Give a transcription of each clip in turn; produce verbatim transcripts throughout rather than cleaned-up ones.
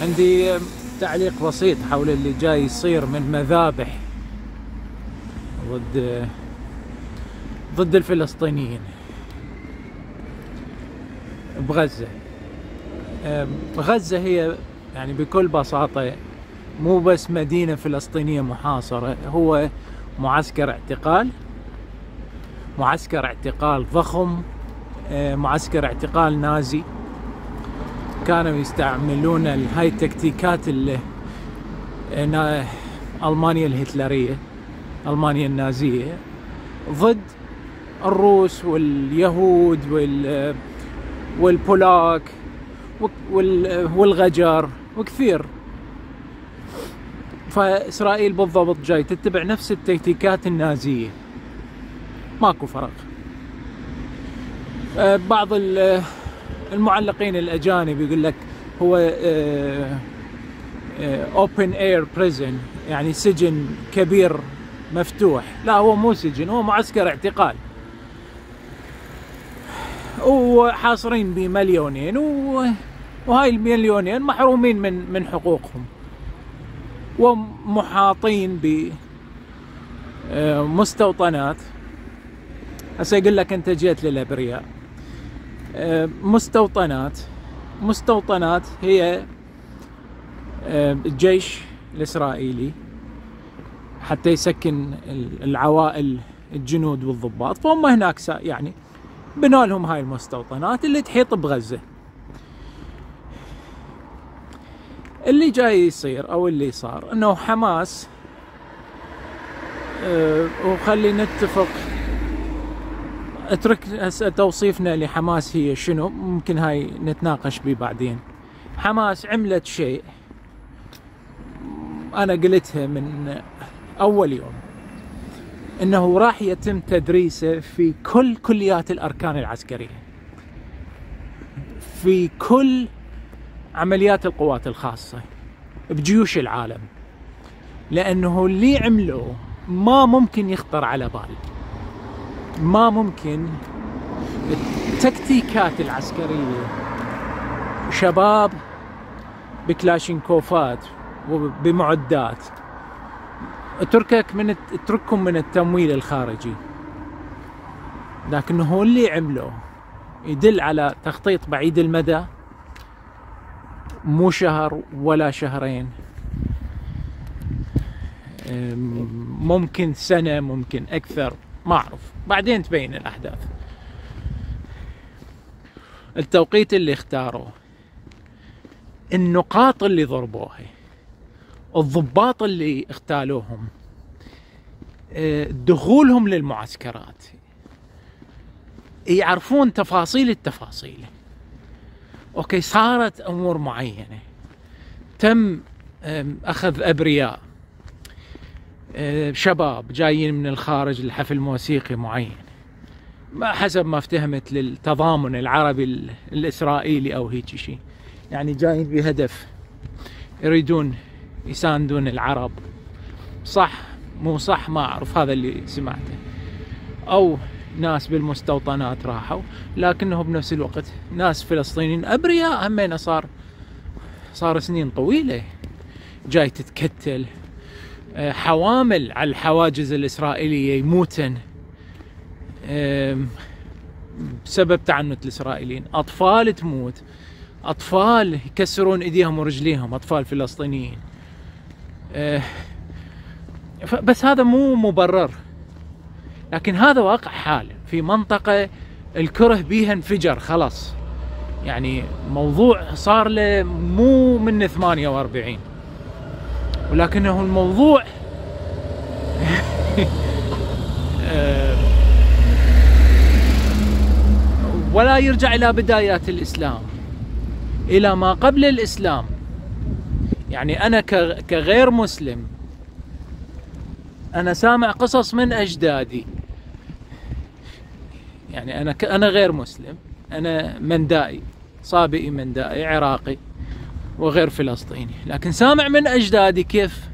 عندي تعليق بسيط حول اللي جاي يصير من مذابح ضد ضد الفلسطينيين بغزة. غزة هي يعني بكل بساطة مو بس مدينة فلسطينية محاصرة، هو معسكر اعتقال، معسكر اعتقال ضخم، معسكر اعتقال نازي. كانوا يستعملون هاي التكتيكات اللي ألمانيا الهتلرية، ألمانيا النازية، ضد الروس واليهود وال والبولاك والغجر وكثير. فإسرائيل بالضبط جاي تتبع نفس التكتيكات النازية، ماكو فرق. بعض المعلقين الأجانب يقول لك هو open air prison، يعني سجن كبير مفتوح. لا، هو مو سجن، هو معسكر اعتقال، وحاصرين بمليونين، وهاي المليونين محرومين من من حقوقهم، ومحاطين بمستوطنات. هسه يقول لك انت جيت للابرياء. مستوطنات مستوطنات هي الجيش الاسرائيلي حتى يسكن العوائل الجنود والضباط، فهم هناك يعني بنوا لهم هاي المستوطنات اللي تحيط بغزة. اللي جاي يصير او اللي صار انه حماس، أه وخلي نتفق، اترك هسه توصيفنا لحماس هي شنو، ممكن هاي نتناقش بيه بعدين. حماس عملت شيء انا قلتها من اول يوم، انه راح يتم تدريسه في كل كليات الاركان العسكرية، في كل عمليات القوات الخاصة بجيوش العالم، لانه اللي عملوه ما ممكن يخطر على بال، ما ممكن. التكتيكات العسكرية، شباب بكلاشينكوفات وبمعدات، اتركك من اترككم من التمويل الخارجي، لكنه هو اللي عمله يدل على تخطيط بعيد المدى، مو شهر ولا شهرين، ممكن سنة، ممكن أكثر، ما أعرف، بعدين تبين الأحداث. التوقيت اللي اختاروه، النقاط اللي ضربوها، الضباط اللي اغتالوهم، دخولهم للمعسكرات، يعرفون تفاصيل التفاصيل. اوكي، صارت امور معينة، تم اخذ ابرياء، شباب جايين من الخارج لحفل موسيقي معين، حسب ما افتهمت للتضامن العربي الاسرائيلي او هيك شيء، يعني جايين بهدف يريدون يساندون العرب. صح مو صح ما اعرف، هذا اللي سمعته. او ناس بالمستوطنات راحوا، لكنه بنفس الوقت ناس فلسطينيين ابرياء همين صار صار سنين طويلة جاي تتكتل، حوامل على الحواجز الإسرائيلية يموتن بسبب تعنت الإسرائيليين، أطفال تموت، أطفال يكسرون إيديهم ورجليهم، أطفال فلسطينيين. بس هذا مو مبرر، لكن هذا واقع حال في منطقة الكره بيها انفجر خلاص. يعني موضوع صار له مو من ثمانية وأربعين، ولكنه الموضوع ولا يرجع إلى بدايات الإسلام، إلى ما قبل الإسلام. يعني أنا كغير مسلم، أنا سامع قصص من أجدادي، يعني أنا أنا غير مسلم، أنا مندائي، صابئي مندائي عراقي وغير فلسطيني، لكن سامع من أجدادي كيف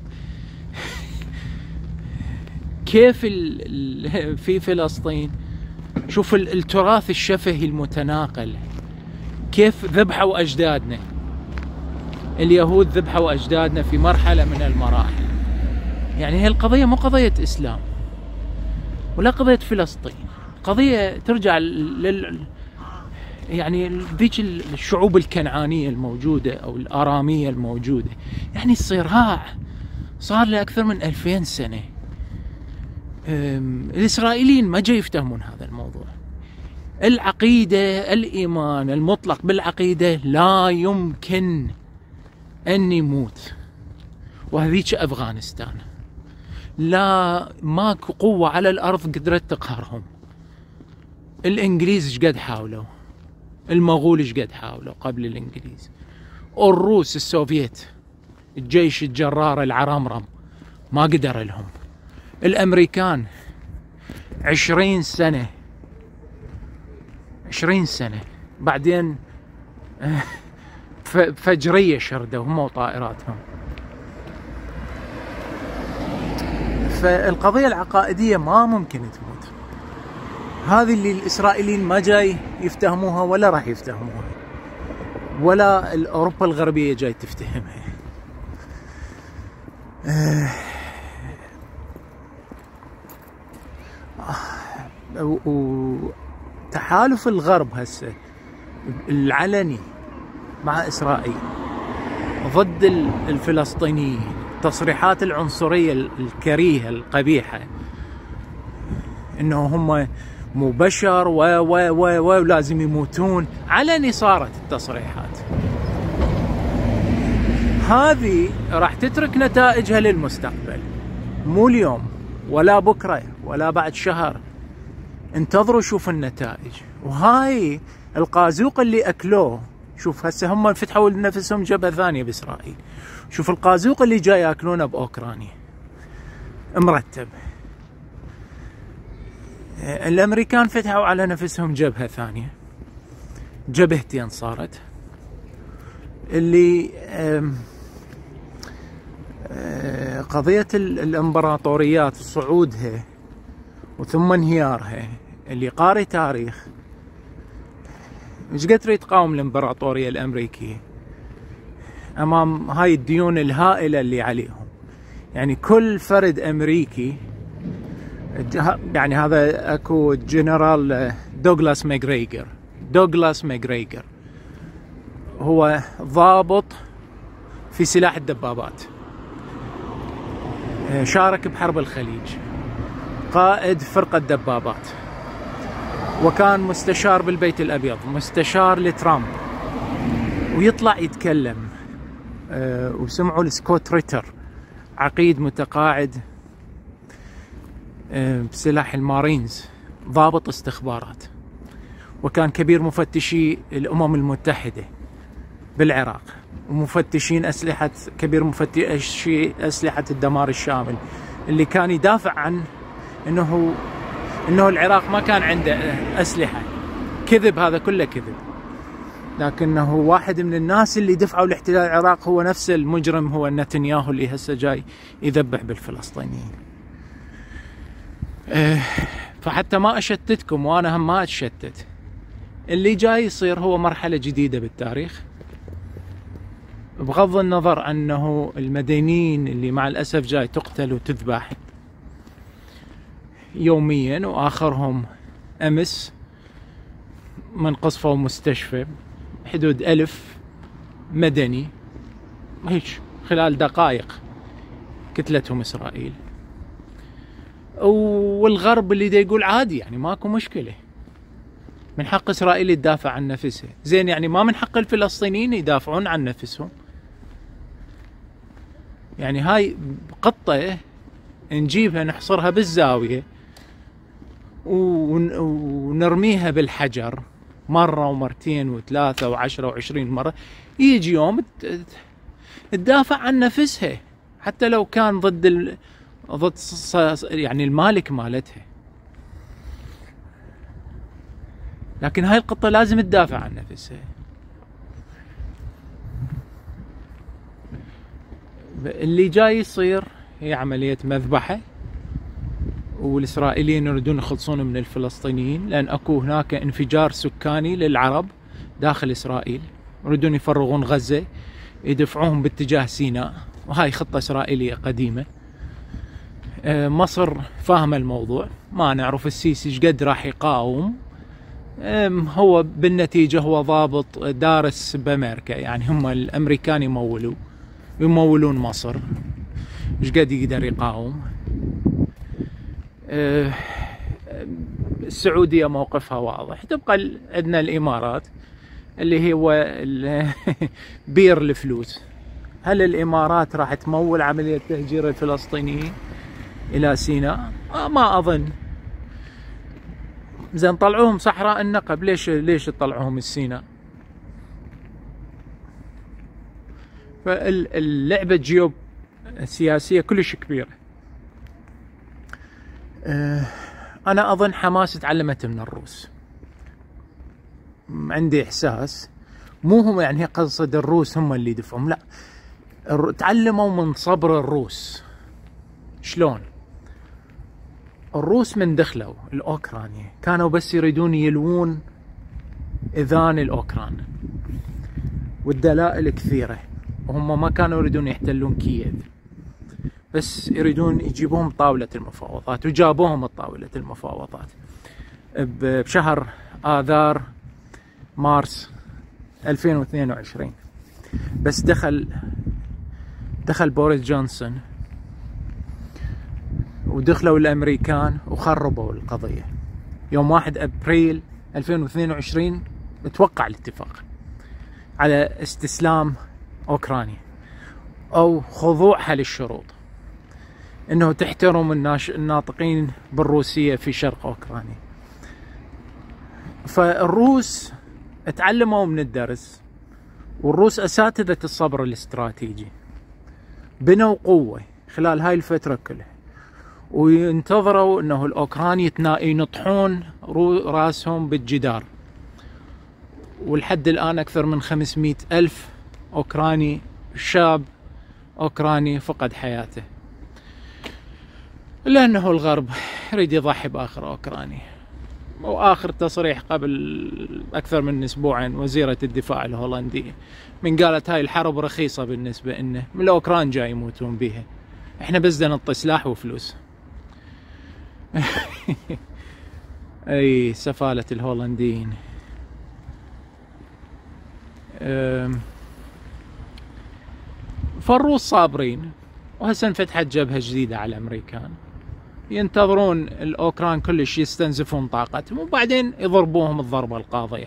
كيف في فلسطين، شوف التراث الشفهي المتناقل، كيف ذبحوا أجدادنا، اليهود ذبحوا أجدادنا في مرحلة من المراحل. يعني هي القضية مو قضية إسلام ولا قضية فلسطين، قضية ترجع لل يعني ذيك الشعوب الكنعانية الموجودة أو الآرامية الموجودة. يعني الصراع صار له أكثر من ألفين سنة. الإسرائيليين ما جاي يفتهمون هذا الموضوع. العقيدة، الإيمان المطلق بالعقيدة لا يمكن أن يموت. وهذيك أفغانستان لا ماكو قوة على الأرض قدرت تقهرهم. الإنجليز ايش قد حاولوا، المغول ايش قد حاولوا قبل الإنجليز، الروس السوفييت الجيش الجرار العرمرم ما قدر لهم، الأمريكان عشرين سنة عشرين سنة بعدين فجرية شردوا هم وطائراتهم. فالقضية العقائدية ما ممكن تموت. هذه اللي الإسرائيليين ما جاي يفتهموها ولا راح يفتهموها، ولا أوروبا الغربية جاي تفتهمها. وتحالف الغرب هسه العلني مع إسرائيل ضد الفلسطينيين، تصريحات العنصرية الكريهة القبيحة إنه هم مو بشر و و و ولازم يموتون، علني صارت التصريحات هذه. راح تترك نتائجها للمستقبل، مو اليوم ولا بكرة ولا بعد شهر. انتظروا شوف النتائج. وهاي القازوق اللي أكلوه، شوف هسه هم فتحوا لنفسهم جبهة ثانية بإسرائيل. شوف القازوق اللي جاي ياكلونه بأوكرانيا مرتب. الأمريكان فتحوا على نفسهم جبهة ثانية، جبهتين صارت، اللي قضية الامبراطوريات صعودها وثم انهيارها. اللي قاري تاريخ مش قدر يتقاوم الامبراطورية الأمريكية أمام هاي الديون الهائلة اللي عليهم. يعني كل فرد أمريكي، يعني هذا أكو جنرال دوغلاس ماغريغر دوغلاس ماغريغر هو ضابط في سلاح الدبابات، شارك بحرب الخليج، قائد فرقة دبابات، وكان مستشار بالبيت الأبيض، مستشار لترامب، ويطلع يتكلم. أه وسمعوا لسكوت ريتر عقيد متقاعد أه بسلاح المارينز، ضابط استخبارات، وكان كبير مفتشي الأمم المتحدة بالعراق، ومفتشين أسلحة، كبير مفتشي أسلحة الدمار الشامل، اللي كان يدافع عن إنه إنه العراق ما كان عنده أسلحة. كذب، هذا كله كذب. لكنه واحد من الناس اللي دفعوا لاحتلال العراق هو نفس المجرم، هو نتنياهو اللي هسه جاي يذبح بالفلسطينيين. فحتى ما أشتتكم، وأنا هم ما أتشتت، اللي جاي يصير هو مرحلة جديدة بالتاريخ، بغض النظر أنه المدنيين اللي مع الأسف جاي تقتل وتذبح يوميا، وآخرهم أمس من قصفوا مستشفى حدود ألف مدني هيك خلال دقائق كتلتهم إسرائيل. والغرب اللي دا يقول عادي، يعني ماكو مشكلة، من حق إسرائيل تدافع عن نفسها. زين، يعني ما من حق الفلسطينيين يدافعون عن نفسهم؟ يعني هاي قطة نجيبها نحصرها بالزاوية ونرميها بالحجر مرة ومرتين وثلاثة وعشرة وعشرين مرة، يجي يوم تدافع عن نفسها حتى لو كان ضد ال... ضد يعني المالك مالتها. لكن هاي القطة لازم تدافع عن نفسها. اللي جاي يصير هي عملية مذبحة، والإسرائيليين يريدون يخلصون من الفلسطينيين، لأن أكو هناك انفجار سكاني للعرب داخل إسرائيل، يريدون يفرغون غزة، يدفعوهم باتجاه سيناء، وهاي خطة إسرائيلية قديمة. مصر فاهمة الموضوع، ما نعرف السيسي ايش قد راح يقاوم. هو بالنتيجة هو ضابط دارس بأمريكا، يعني هم الأمريكان يمولوا يمولون مصر، ايش قد يقدر يقاوم. السعودية موقفها واضح، تبقى عندنا الإمارات اللي هو بير الفلوس. هل الإمارات راح تمول عملية تهجير الفلسطينيين إلى سيناء؟ ما أظن. زين طلعوهم صحراء النقب، ليش ليش تطلعوهم السيناء؟ فاللعبة الجيو السياسية كلش كبيرة. أنا أظن حماس تعلمت من الروس، عندي إحساس مو هم يعني قصد الروس هم اللي يدفعون، لا، تعلموا من صبر الروس. شلون؟ الروس من دخلوا الأوكرانيا كانوا بس يريدون يلوون إذان الأوكران، والدلائل كثيرة، وهم ما كانوا يريدون يحتلون كييف، بس يريدون يجيبوهم طاولة المفاوضات، وجابوهم طاولة المفاوضات بشهر آذار مارس ألفين واثنين وعشرين. بس دخل دخل بوريس جونسون ودخلوا الأمريكان وخربوا القضية. يوم واحد أبريل ألفين واثنين وعشرين توقع الاتفاق على استسلام أوكرانيا أو خضوعها للشروط، إنه تحترم الناش... الناطقين بالروسية في شرق أوكرانيا. فالروس اتعلموا من الدرس، والروس أساتذة الصبر الاستراتيجي، بنوا قوة خلال هاي الفترة كلها، وينتظروا انه الاوكران ينطحون راسهم بالجدار. ولحد الان اكثر من خمسمئة الف اوكراني، شاب اوكراني فقد حياته، لانه الغرب يريد يضحي باخر اوكراني. واخر تصريح قبل اكثر من اسبوعين وزيرة الدفاع الهولندية من قالت هاي الحرب رخيصة بالنسبة لنا، من الاوكران جاي يموتون بيها، احنا بس بدنا نعطي سلاح وفلوس. اي سفالة الهولنديين. فالروس صابرين، وهسه انفتحت جبهة جديدة على الامريكان، ينتظرون الاوكران كلش يستنزفون طاقتهم وبعدين يضربوهم الضربة القاضية.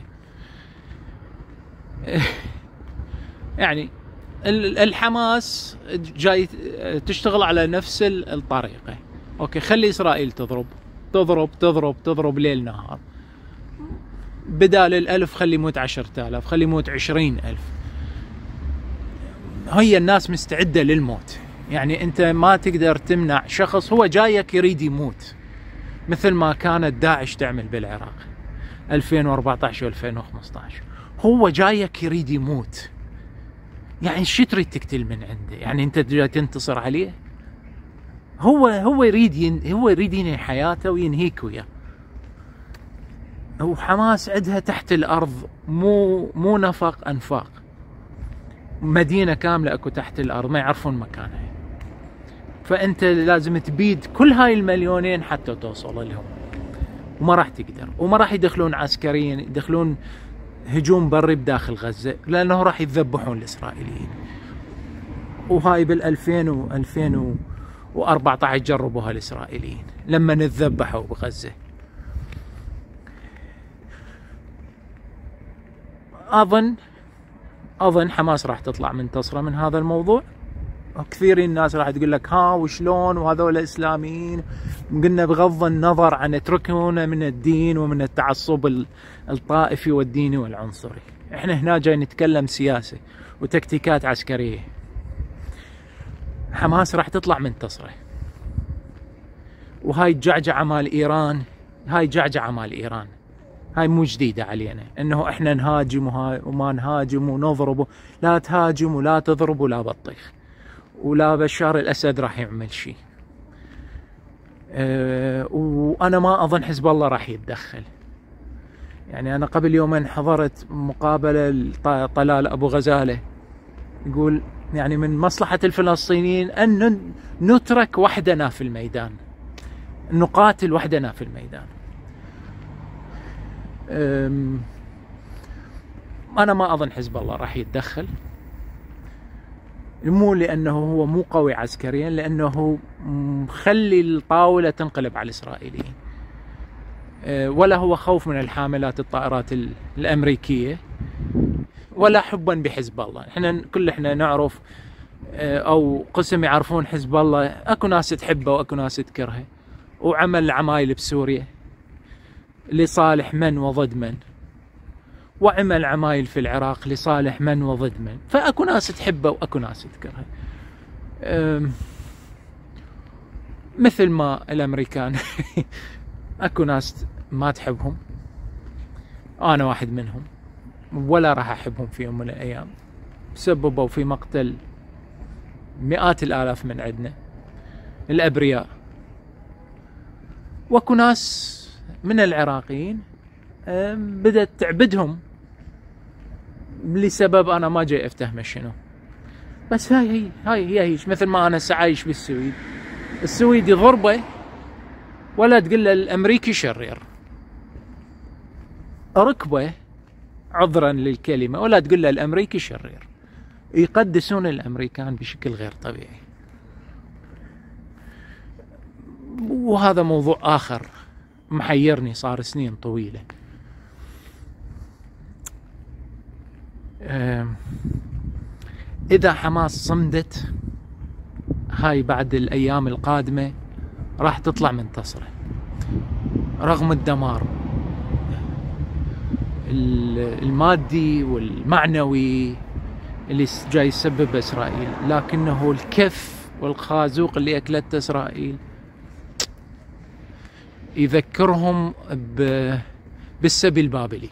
يعني الحماس جاي تشتغل على نفس الطريقة. اوكي، خلي اسرائيل تضرب تضرب تضرب تضرب ليل نهار، بدال الالف خلي يموت عشرة آلاف، خلي يموت عشرين ألف. هي الناس مستعدة للموت، يعني انت ما تقدر تمنع شخص هو جايك يريد يموت، مثل ما كانت داعش تعمل بالعراق ألفين وأربعة عشر وألفين وخمسة عشر. هو جايك يريد يموت، يعني شو تريد تقتل من عنده؟ يعني انت جاي تنتصر عليه؟ هو هو يريد ين... هو يريد ينهي حياته وينهيك وياه. وحماس عندها تحت الارض مو مو نفق انفاق، مدينة كاملة اكو تحت الارض ما يعرفون مكانها. فانت لازم تبيد كل هاي المليونين حتى توصل لهم، وما راح تقدر، وما راح يدخلون عسكريا، يدخلون هجوم بري بداخل غزة، لانه راح يتذبحون الاسرائيليين. وهاي بالألفين وألفين وأربعة عشر جربوها الاسرائيليين لما نتذبحوا بغزة. اظن اظن حماس راح تطلع منتصرة من هذا الموضوع. كثير الناس راح تقول لك ها وشلون وهذول اسلاميين. قلنا بغض النظر عن اتركونا من الدين ومن التعصب الطائفي والديني والعنصري، احنا هنا جاي نتكلم سياسة وتكتيكات عسكرية. حماس راح تطلع منتصرة، وهاي الجعجعة مال ايران، هاي جعجعة مال ايران، هاي مو جديدة علينا، انه احنا نهاجم وما نهاجم ونضرب. لا تهاجم ولا تضرب ولا بطيخ، ولا بشار الاسد راح يعمل شيء. أه وانا ما اظن حزب الله راح يتدخل. يعني انا قبل يومين حضرت مقابلة لطلال ابو غزالة يقول يعني من مصلحة الفلسطينيين أن نترك وحدنا في الميدان، نقاتل وحدنا في الميدان. أنا ما أظن حزب الله راح يتدخل، مو لأنه هو مو قوي عسكريا، لأنه مخلي الطاولة تنقلب على الإسرائيليين، ولا هو خوف من الحاملات الطائرات الأمريكية، ولا حبا بحزب الله. احنا كل احنا نعرف او قسم يعرفون حزب الله، اكو ناس تحبه واكو ناس تكرهه، وعمل عمايل بسوريا لصالح من وضد من، وعمل عمايل في العراق لصالح من وضد من، فاكو ناس تحبه واكو ناس تكرهه. مثل ما الامريكان اكو ناس ما تحبهم، انا واحد منهم، ولا راح احبهم في يوم من الايام، سببوا في مقتل مئات الالاف من عندنا الابرياء. واكو ناس من العراقيين بدأت تعبدهم لسبب انا ما جاي افتهمه شنو، بس هاي هي هاي هي هيش. مثل ما انا هسه عايش بالسويد، السويد يضربه ولا تقول له الامريكي شرير، ركبه عذرا للكلمة، ولا تقول له الأمريكي شرير. يقدسون الأمريكان بشكل غير طبيعي، وهذا موضوع آخر محيرني صار سنين طويلة. إذا حماس صمدت، هاي بعد الأيام القادمة راح تطلع منتصرة رغم الدمار المادي والمعنوي اللي جاي يسبب إسرائيل، لكنه الكف والخازوق اللي أكلته إسرائيل يذكرهم بالسبي البابلي.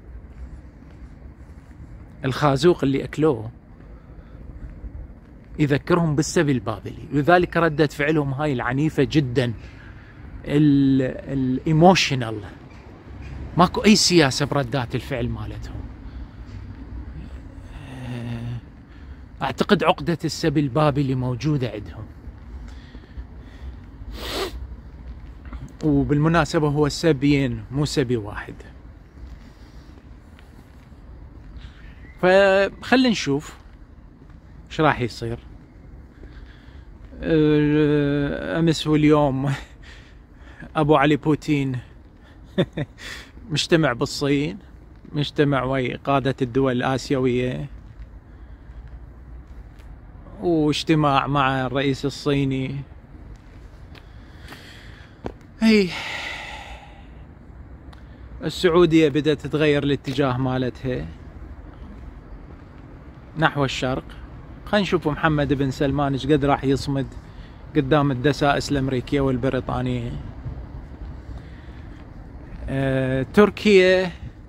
الخازوق اللي أكلوه يذكرهم بالسبي البابلي، لذلك ردة فعلهم هاي العنيفة جدا، الايموشنال، ماكو اي سياسة بردات الفعل مالتهم. اعتقد عقدة السبي البابلي موجودة عندهم. وبالمناسبة هو سبيين مو سبي واحد. فخلينا نشوف ايش راح يصير. امس واليوم ابو علي بوتين مجتمع بالصين، مجتمع ويا قادة الدول الآسيوية، واجتماع مع الرئيس الصيني. هي السعودية بدأت تتغير الاتجاه مالتها نحو الشرق. خلينا نشوف محمد بن سلمان ايش قد راح يصمد قدام الدسائس الأمريكية والبريطانية. أه، تركيا،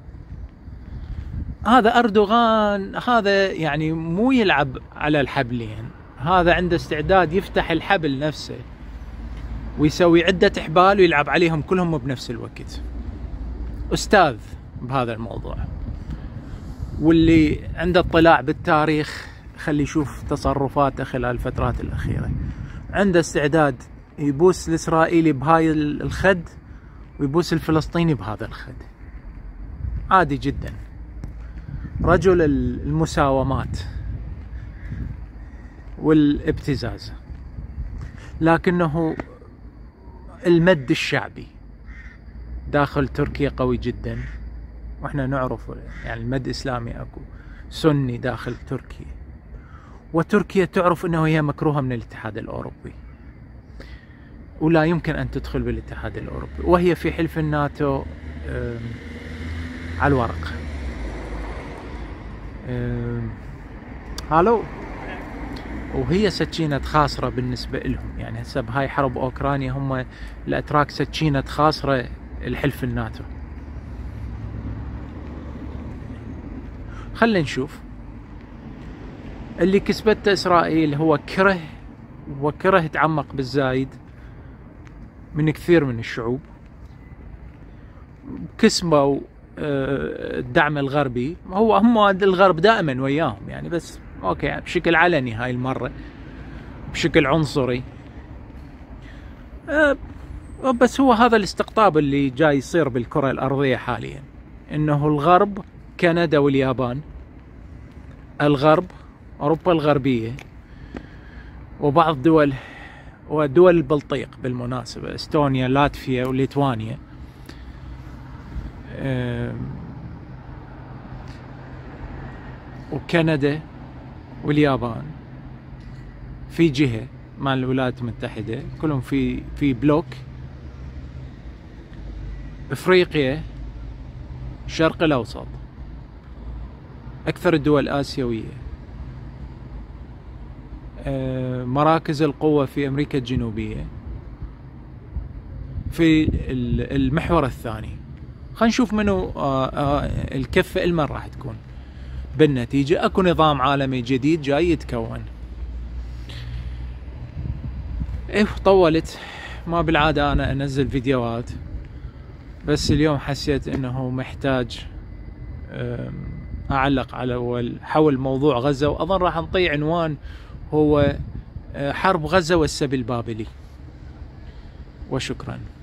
هذا أردوغان هذا يعني مو يلعب على الحبلين، هذا عنده استعداد يفتح الحبل نفسه ويسوي عدة حبال ويلعب عليهم كلهم بنفس الوقت. أستاذ بهذا الموضوع، واللي عنده اطلاع بالتاريخ خلي يشوف تصرفاته خلال الفترات الأخيرة. عنده استعداد يبوس الإسرائيلي بهاي الخد ويبوس الفلسطيني بهذا الخد، عادي جدا. رجل المساومات والابتزاز، لكنه المد الشعبي داخل تركيا قوي جدا. واحنا نعرف يعني المد الإسلامي اكو سني داخل تركيا، وتركيا تعرف انه هي مكروهة من الاتحاد الأوروبي ولا يمكن ان تدخل بالاتحاد الأوروبي، وهي في حلف الناتو على الورق. هالو، وهي سكينة خاسرة بالنسبة لهم. يعني هسه بهاي حرب أوكرانيا هم الأتراك سكينة خاسرة الحلف الناتو. خلينا نشوف. اللي كسبته إسرائيل هو كره وكره تعمق بالزايد من كثير من الشعوب، كسبوا الدعم الغربي. هو هم الغرب دائما وياهم يعني، بس اوكي يعني بشكل علني هاي المرة، بشكل عنصري. أه بس هو هذا الاستقطاب اللي جاي يصير بالكرة الأرضية حاليا، انه الغرب، كندا واليابان، الغرب اوروبا الغربية وبعض دول ودول البلطيق بالمناسبة، استونيا لاتفيا وليتوانيا، أه وكندا واليابان في جهة مع الولايات المتحدة، كلهم في في بلوك. افريقيا، الشرق الاوسط، اكثر الدول الاسيوية، مراكز القوة في امريكا الجنوبية، في المحور الثاني. خلينا نشوف منو الكفة المن راح تكون. بالنتيجة اكو نظام عالمي جديد جاي يتكون. ايه طولت، ما بالعادة انا انزل فيديوهات، بس اليوم حسيت انه محتاج اعلق على حول موضوع غزة، واظن راح نطيع عنوان هو حرب غزة والسبي البابلي. وشكرا.